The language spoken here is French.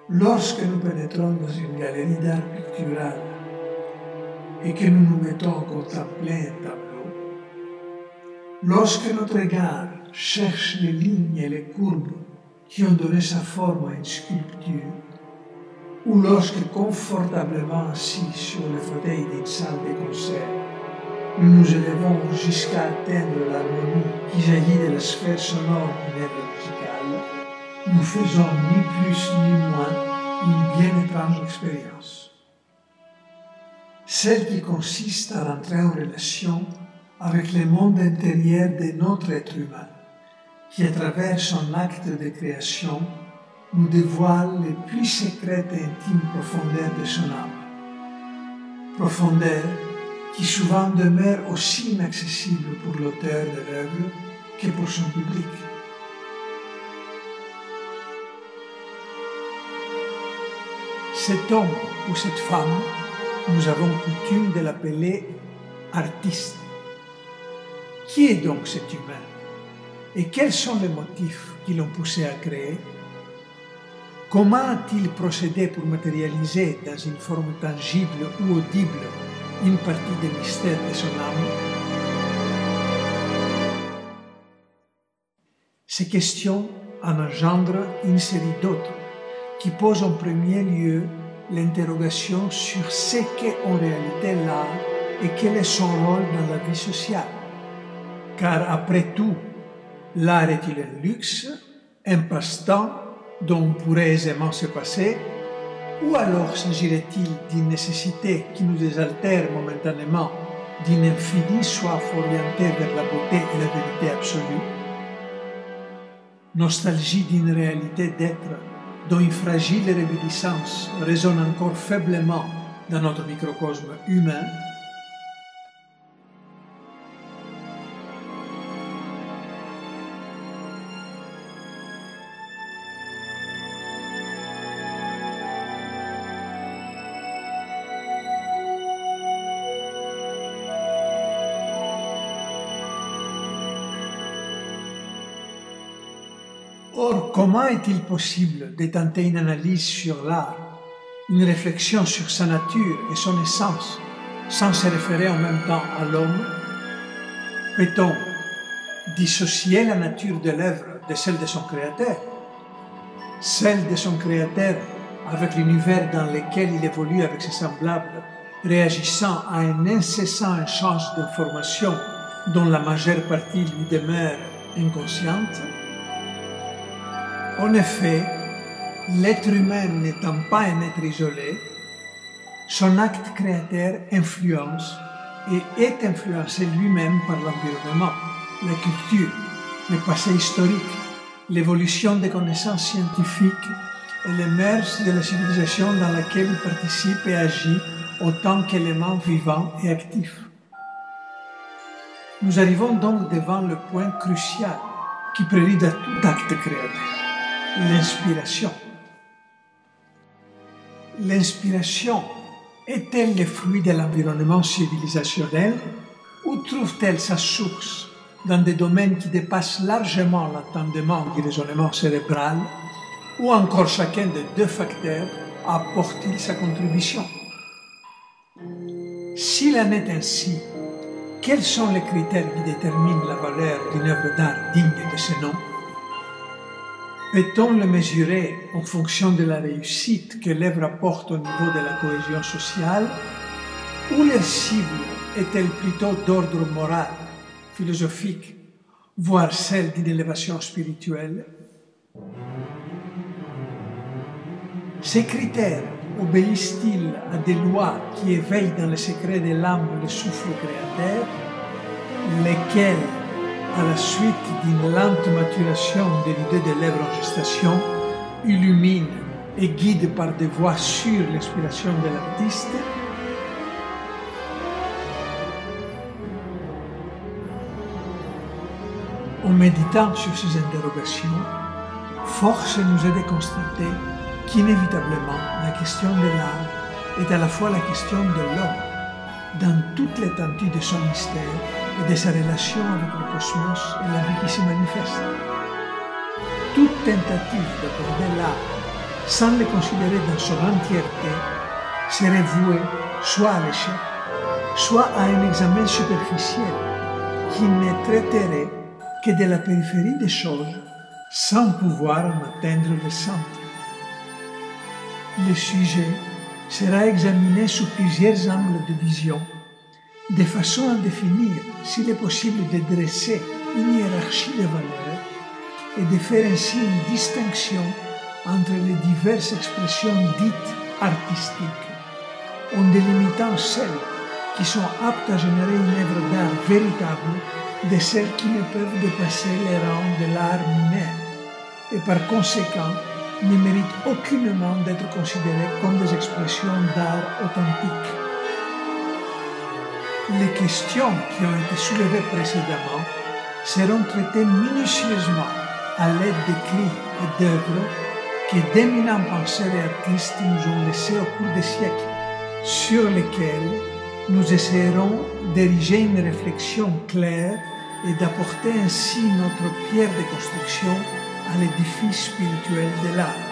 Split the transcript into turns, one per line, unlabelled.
Lorsque nous pénétrons dans une galerie d'art pictural et que nous nous mettons à contempler un tableau, lorsque notre regard cherche les lignes et les courbes qui ont donné sa forme à une sculpture, ou lorsque confortablement assis sur le fauteuil d'une salle de concert, nous nous élevons jusqu'à atteindre l'harmonie qui jaillit de la sphère sonore d'une œuvre musicale, nous faisons ni plus ni moins une bien étrange expérience. Celle qui consiste à rentrer en relation avec le monde intérieur de notre être humain, qui à travers son acte de création nous dévoile les plus secrètes et intimes profondeurs de son âme. Profondeurs qui souvent demeurent aussi inaccessibles pour l'auteur de l'œuvre que pour son public. Cet homme ou cette femme, nous avons coutume de l'appeler artiste. Qui est donc cet humain? Et quels sont les motifs qui l'ont poussé à créer? Comment a-t-il procédé pour matérialiser dans une forme tangible ou audible une partie des mystères de son âme? Ces questions en engendrent une série d'autres qui posent en premier lieu l'interrogation sur ce qu'est en réalité l'art et quel est son rôle dans la vie sociale. Car après tout, l'art est-il un luxe, un passe-temps dont on pourrait aisément se passer, ou alors s'agirait-il d'une nécessité qui nous désaltère momentanément, d'une infinie soif orientée vers la beauté et la vérité absolue? Nostalgie d'une réalité d'être dont une fragile réminiscence résonne encore faiblement dans notre microcosme humain? Or, comment est-il possible de tenter une analyse sur l'art, une réflexion sur sa nature et son essence, sans se référer en même temps à l'homme? Peut-on dissocier la nature de l'œuvre de celle de son créateur? Celle de son créateur avec l'univers dans lequel il évolue avec ses semblables, réagissant à un incessant échange d'informations dont la majeure partie lui demeure inconsciente? En effet, l'être humain n'étant pas un être isolé, son acte créateur influence et est influencé lui-même par l'environnement, la culture, le passé historique, l'évolution des connaissances scientifiques et les mœurs de la civilisation dans laquelle il participe et agit autant qu'élément vivant et actif. Nous arrivons donc devant le point crucial qui prélude à tout acte créateur. L'inspiration. L'inspiration est-elle le fruit de l'environnement civilisationnel ou trouve-t-elle sa source dans des domaines qui dépassent largement l'entendement du raisonnement cérébral, ou encore chacun des deux facteurs apporte-t-il sa contribution? S'il en est ainsi, quels sont les critères qui déterminent la valeur d'une œuvre d'art digne de ce nom? Peut-on le mesurer en fonction de la réussite que l'œuvre apporte au niveau de la cohésion sociale, ou leur cible est-elle plutôt d'ordre moral, philosophique, voire celle d'une élévation spirituelle? Ces critères obéissent-ils à des lois qui éveillent dans le secret de l'âme le souffle créateur, lesquels, à la suite d'une lente maturation de l'idée de l'œuvre en gestation, illumine et guide par des voies sûres l'inspiration de l'artiste? En méditant sur ces interrogations, force nous est de constater qu'inévitablement la question de l'art est à la fois la question de l'homme, dans toute l'étendue de son mystère et de sa relation avec le cosmos et la vie qui se manifeste. Toute tentative d'aborder l'art sans les considérer dans son entièreté, serait voué soit à l'échec, soit à un examen superficiel qui ne traiterait que de la périphérie des choses sans pouvoir en atteindre le centre. Le sujet sera examiné sous plusieurs angles de vision, de façon à définir s'il est possible de dresser une hiérarchie de valeurs et de faire ainsi une distinction entre les diverses expressions dites artistiques, en délimitant celles qui sont aptes à générer une œuvre d'art véritable de celles qui ne peuvent dépasser les rangs de l'art mineur et par conséquent ne méritent aucunement d'être considérées comme des expressions d'art authentique. Les questions qui ont été soulevées précédemment seront traitées minutieusement à l'aide d'écrits et d'œuvres que d'éminents penseurs et artistes nous ont laissés au cours des siècles, sur lesquels nous essayerons d'ériger une réflexion claire et d'apporter ainsi notre pierre de construction à l'édifice spirituel de l'art.